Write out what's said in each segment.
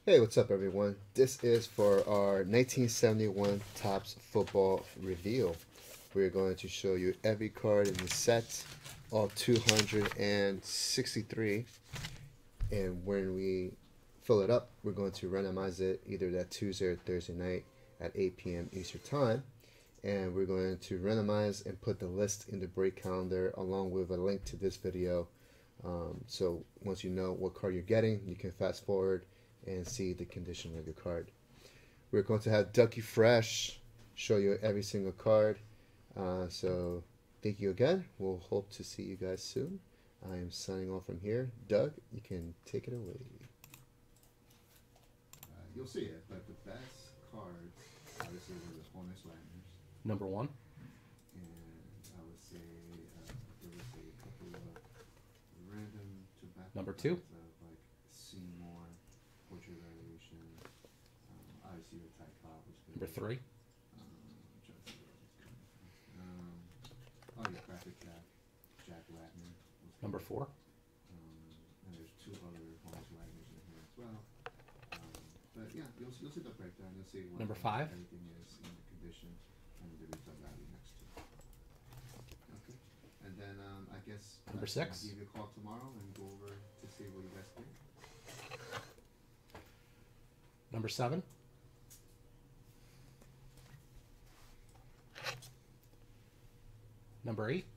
Hey, what's up, everyone? This is for our 1971 Topps Football Reveal. We're going to show you every card in the set, all 263. And when we fill it up, we're going to randomize it either that Tuesday or Thursday night at 8 p.m. Eastern Time. And we're going to randomize and put the list in the break calendar along with a link to this video. So once you know what card you're getting, you can fast forward and see the condition of your card. We're going to have Ducky Fresh show you every single card. So thank you again. We'll hope to see you guys soon. I am signing off from here. Doug, you can take it away. You'll see it, but the best cards, obviously, were the Honus Wagner's. Number one. And I would say there was a couple of random tobacco Number two. cards of like Seymour, Portrait Variation. Obviously, the Ty Cobb was good. Number three. I'm trying to see where it's coming from. Oh, yeah, Graphic Jack, Jack Latner. Number four. And there's two other Honus Wagner's in here as well. But yeah, you'll see the breakdown. You'll see what Number five. everything is in the condition and the retail value next to it. Okay. And then I guess Number I'll six. give you a call tomorrow and go over to see what you guys think. Number seven. Number eight.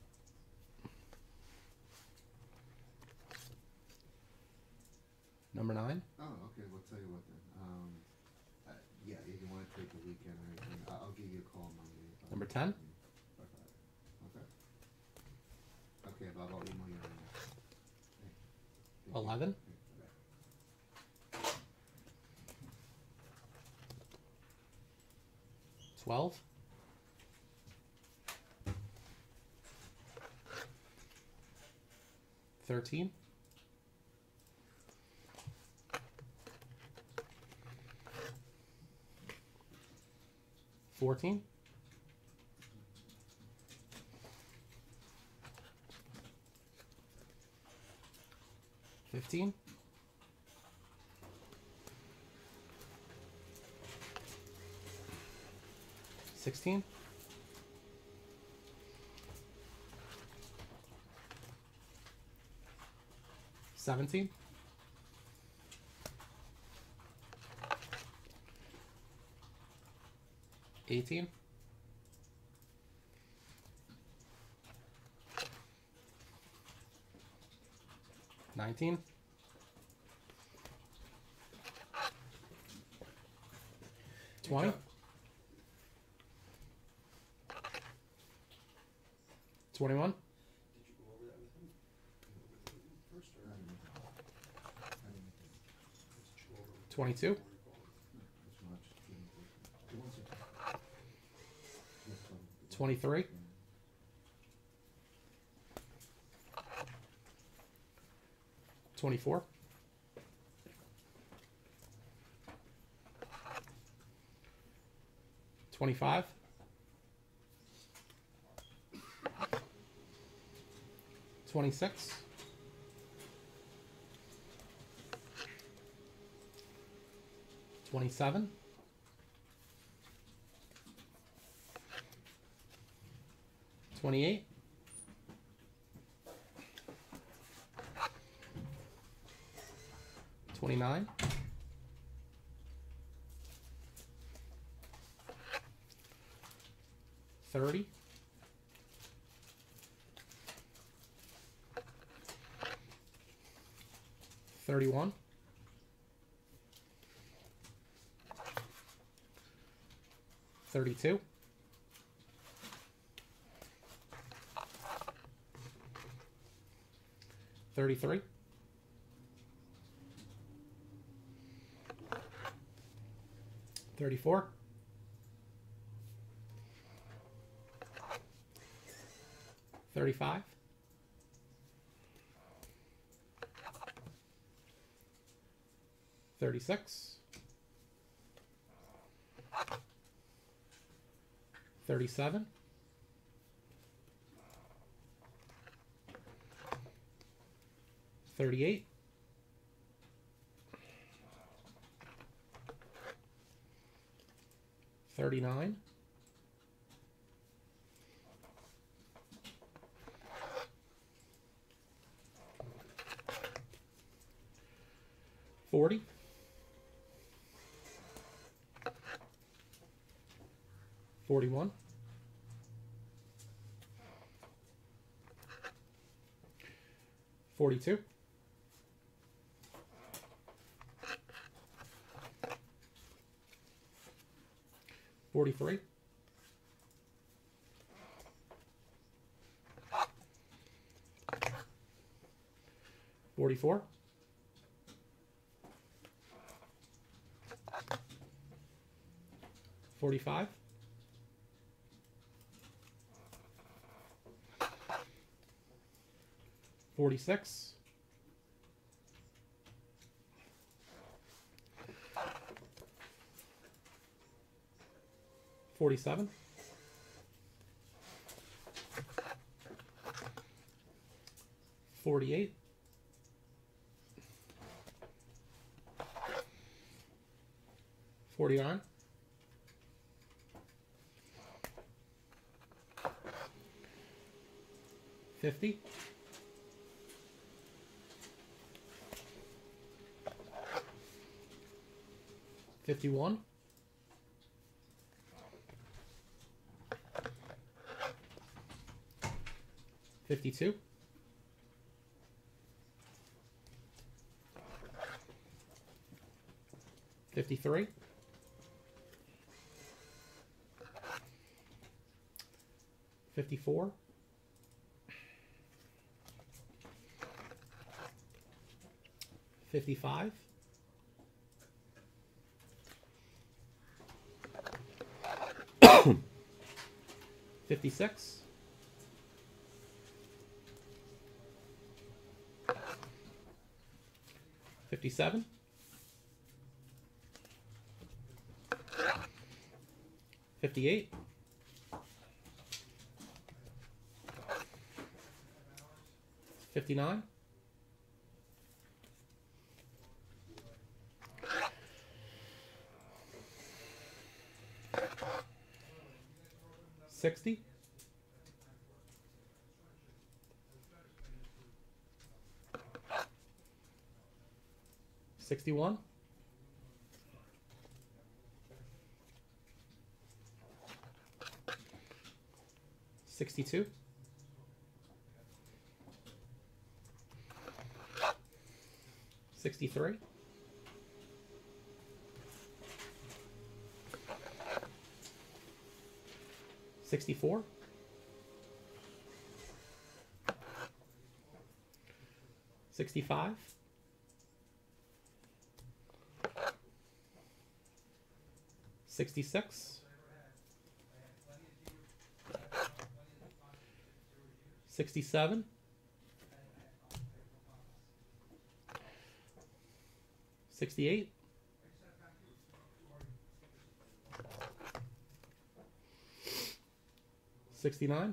Number nine. Oh, okay. We'll tell you what then. Yeah, if you want to take the weekend or anything, I'll give you a call Monday. Number 10. Okay. Okay, Bob, I'll email you right now. Thank you. 11. Okay, bye. 12. 13. 14. 15. 16. 17. 18. 19. 20. 21. 22. 23. 24. 25. 26. 27. 28. 29. 30. 31. 32. 33. 34. 35. 36. 37. 38. 39. 40. 41. 42. 43. 44. 45. 46. 47. 48. 49. 50. 51. 52. 53. 54. 55. 56. 57. 58. 59. 60. 61. 62. 63. 64. 65. 66. 67. 68. 69.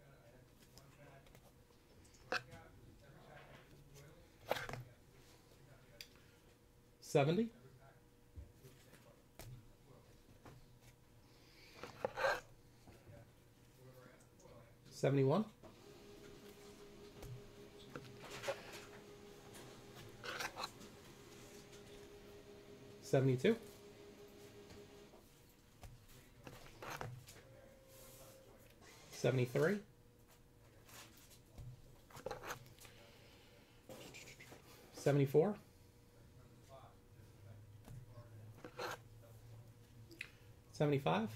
70. 71. 72. 73. 74. 75.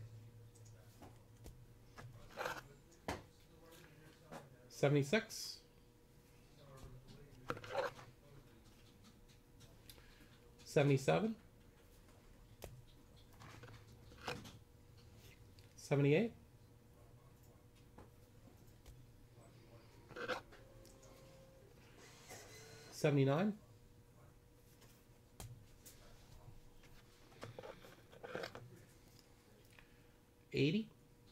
76. 77. 78. 79. 80.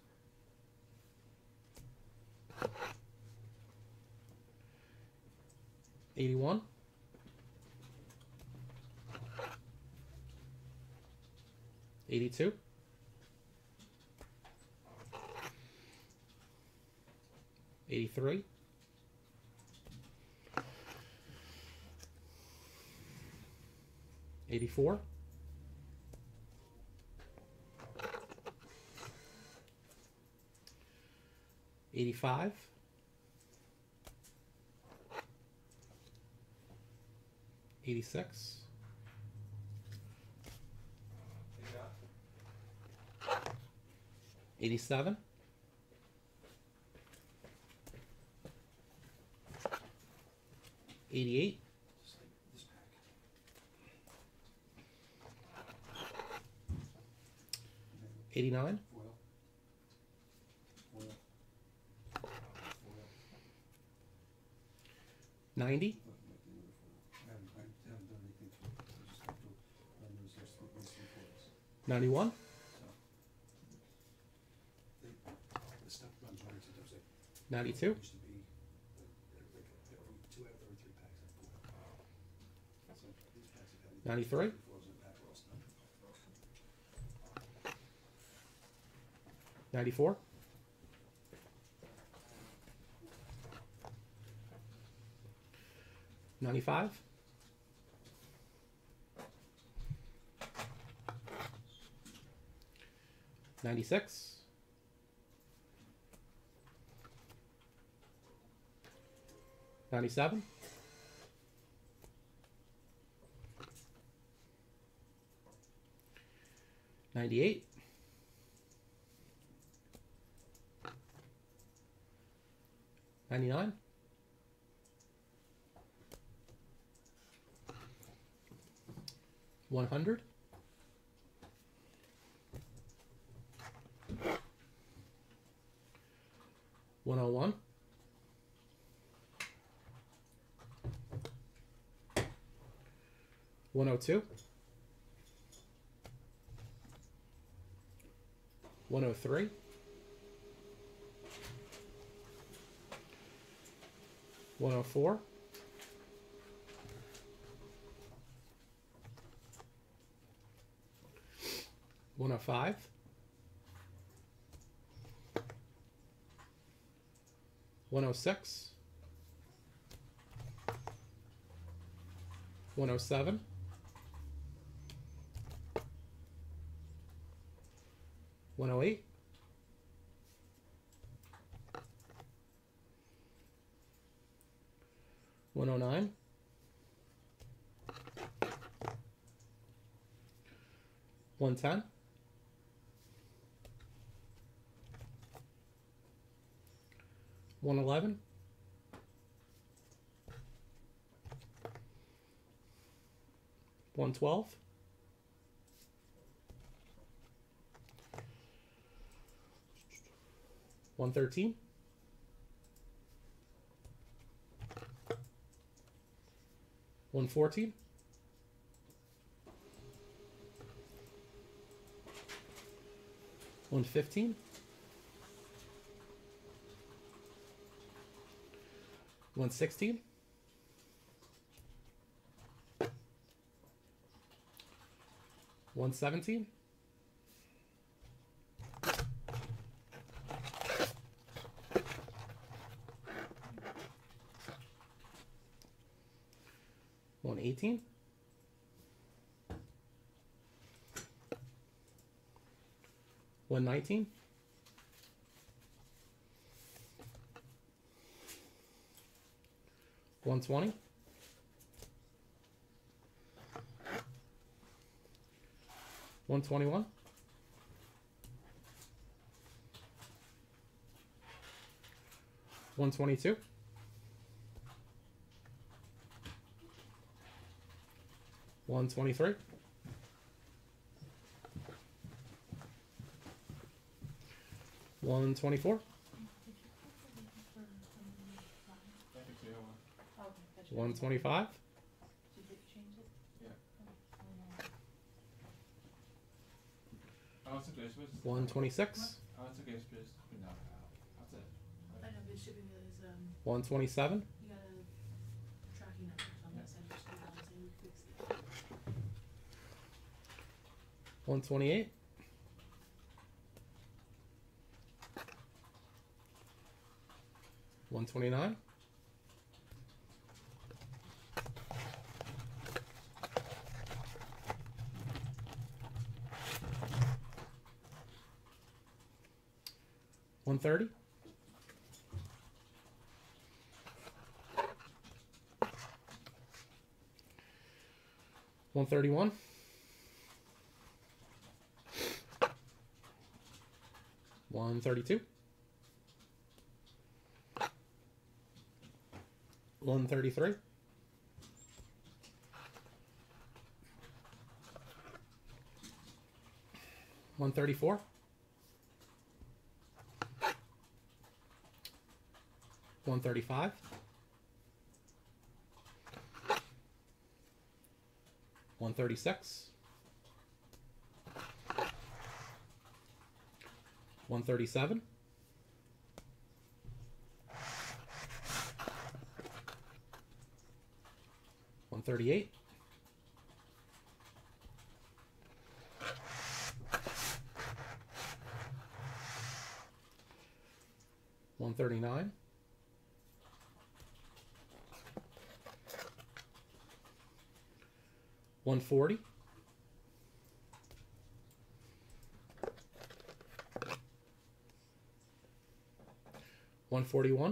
81. 82. 83. 84. 85. 86. 87. 88. 89. 90. 91. 92. 93. 94. 95. 96. 97. 98. 99. 100. 101. 102. 103. 104. 105. 106. 107. 108. 109. 110. 111. 112. 113. 114. 115. 116. 117. 118. 119. 120. 121. 122. 123. 124. 125. 126. 127. 128. 129. 129. 130. 131. 132. 133. 134. 135. 136. 137. 138. 139. 140. 141.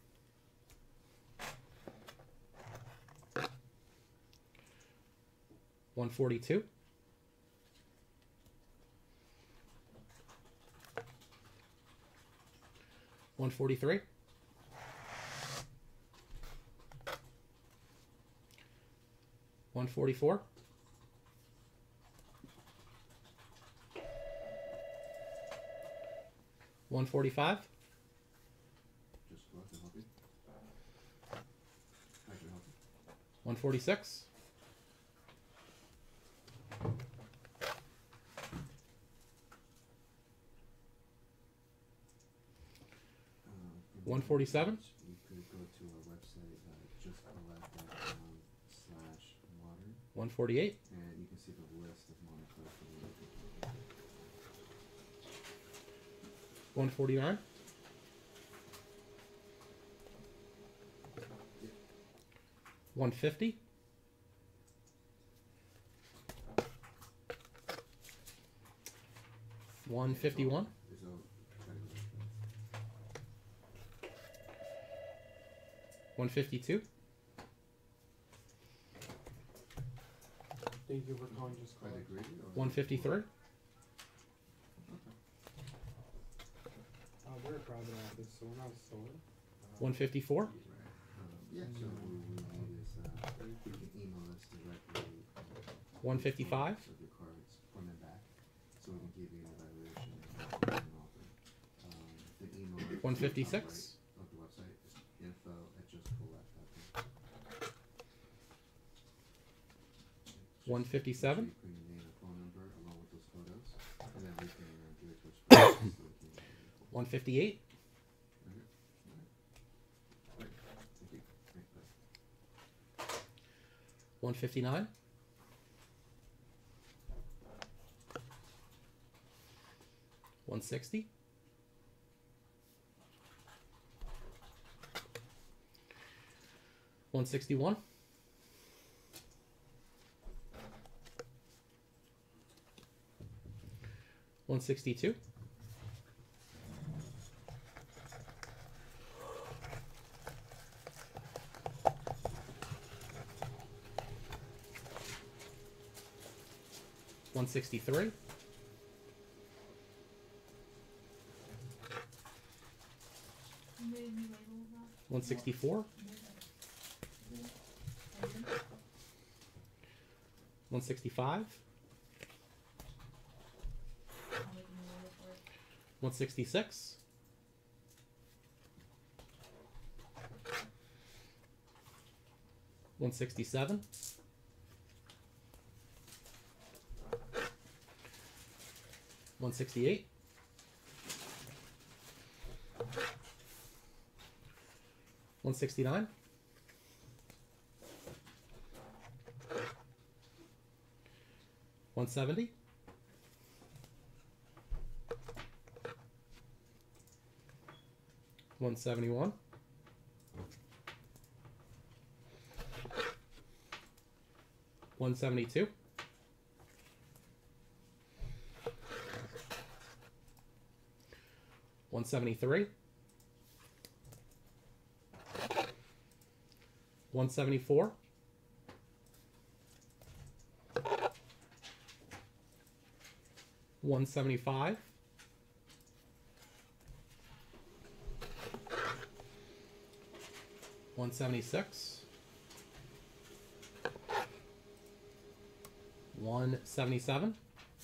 142. 143. 144. 145. Just go out to help you. I can help you. 146. 147. You could go to our website, justcollect.com/water, 148. and you can see the list of monocles that we're looking for. 149. 150. 151. There's no category. 152. Thank you for calling Just By Collect. degree or? 153. Okay. We're a private office, so we're not a store. 154. Right. Yeah, so what we need is, you can email us directly. 155. Of your cards, front and back, so we can give you an evaluation and an offer. The email. is 156. top right of the website is info@justcollect.com. 157. So you put your name and phone number along with those photos, and then we can give it to a specialist so we can evaluate for you. 158. Okay. Alright. Great. Thank you. Great. Bye. 159. 160. 161. 162. 163. 164. 165. 166. 167. 168. 169. 170. 171. 172. 173. 174. 175. 176. 177.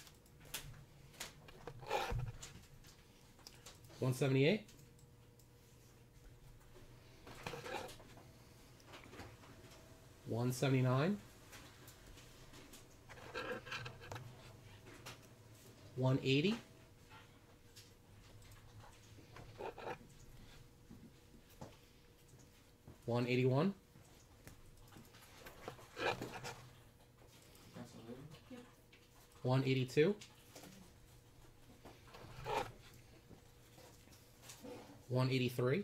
178. 179. 180. 181. 182. 183.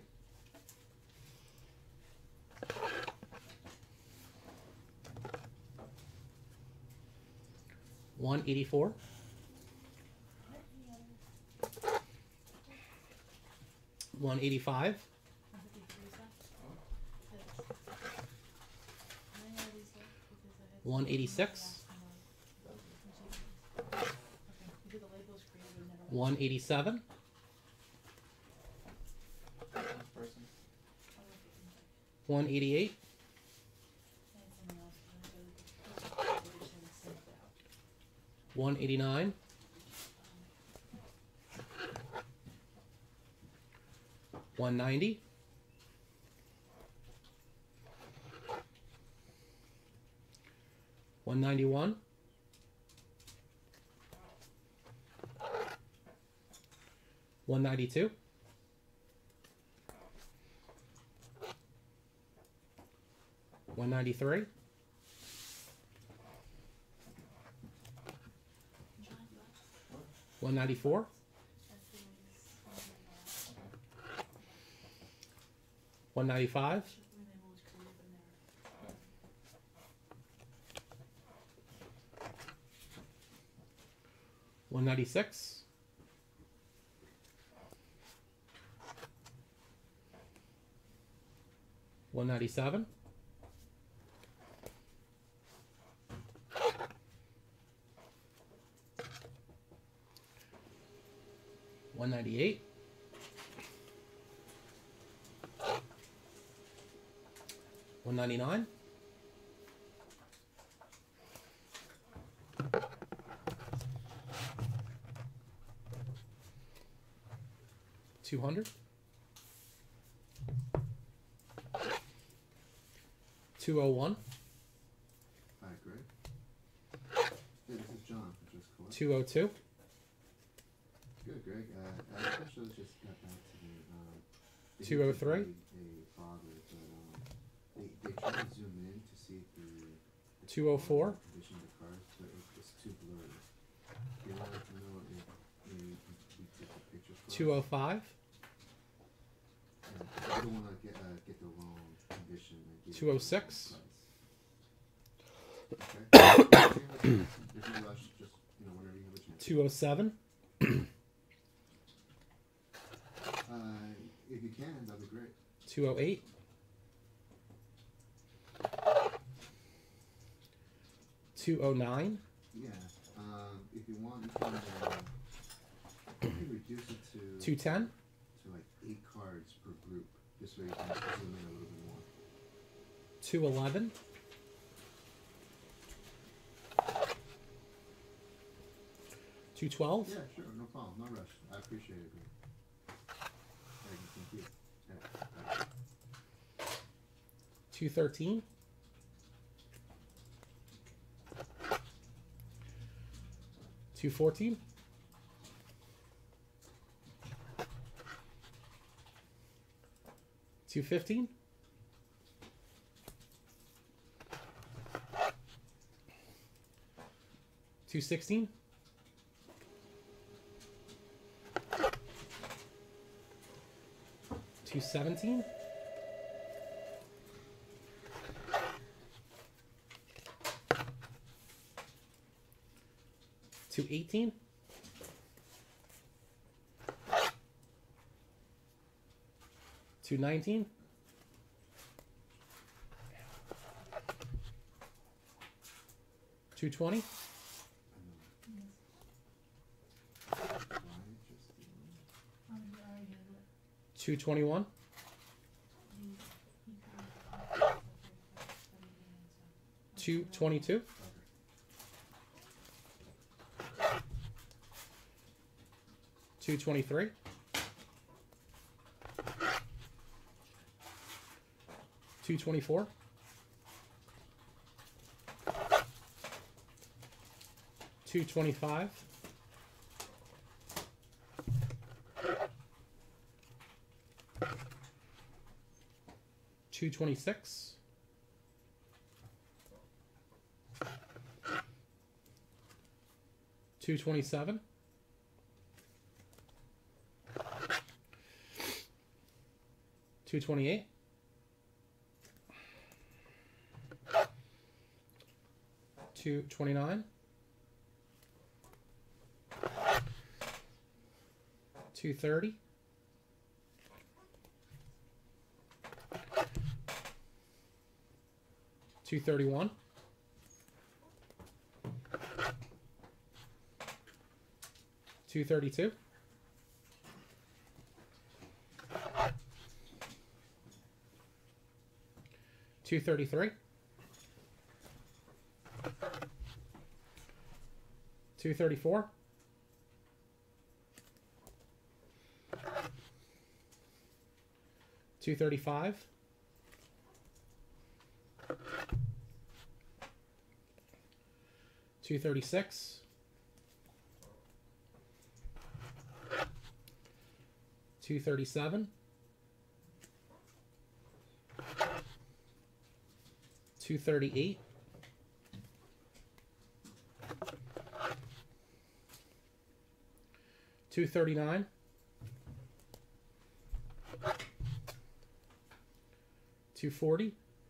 184. 185. 186. 187. 188. 189. 190. 191. 192. 193. 194. 195. 196. 197. 198. 199. 200. 201. Hi, Greg. Hey, this is John from Just Collect. 202. Good, Greg. Officials just got back to me. They 203. did a bother, but they tried to zoom in to see if the 204. condition of the cars, but it's too blurry. They wanted to know if we took a picture for us. 205. And I don't want to get the wrong condition. And give 206. you the wrong price. Okay. If you rush, just whenever you have a chance. 207. If you can, that'd be great. 208. 209. Yeah. If you want, you can reduce it to 210. like 8 cards per group. This way you can zoom in a little bit more. 211. 212. Yeah, sure, no problem, no rush. I appreciate it. Thank you. Yeah. 213. 214. 215. 216. 217. 218. 218. 219. 220. Why just the one? 221. 222. 223. 224. 225. 226. 227. 228. 229. 230. 231. 232. 233. 234. 235. 236. 237. 238. 239. 240.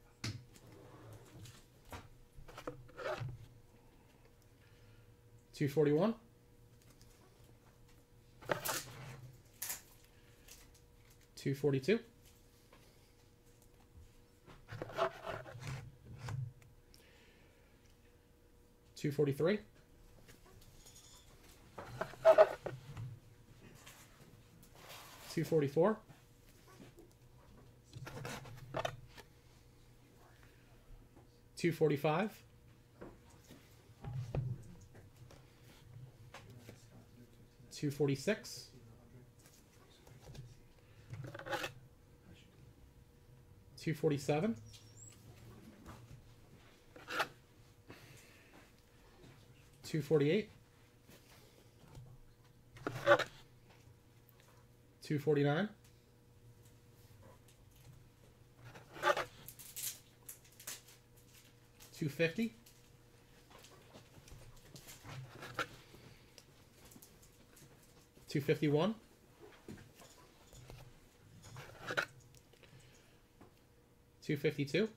241. 242. 243. 244. 245. 246. 247. 248. 249. 250. 251. 252.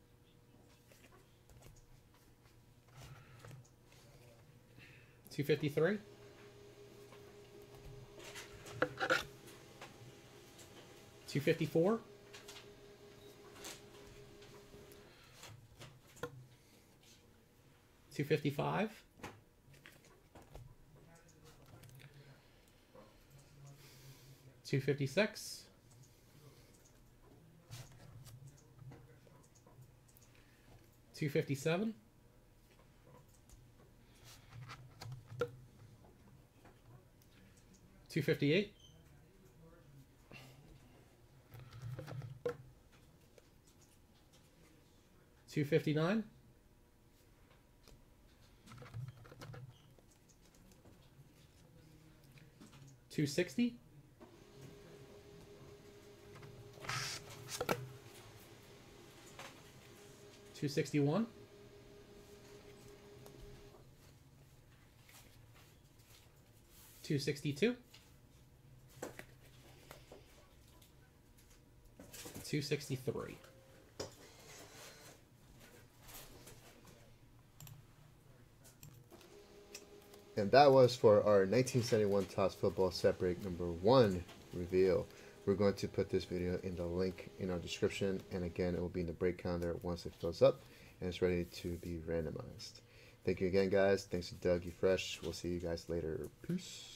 253. 254. 255. 256. 257. 258. 259. 260. 261. 262. 263. And that was for our 1971 Topps Football Set Break number 1 reveal. We're going to put this video in the link in our description, and again, it will be in the break calendar once it fills up and it's ready to be randomized. Thank you again, guys. Thanks to Doug E. Fresh. We'll see you guys later. Peace.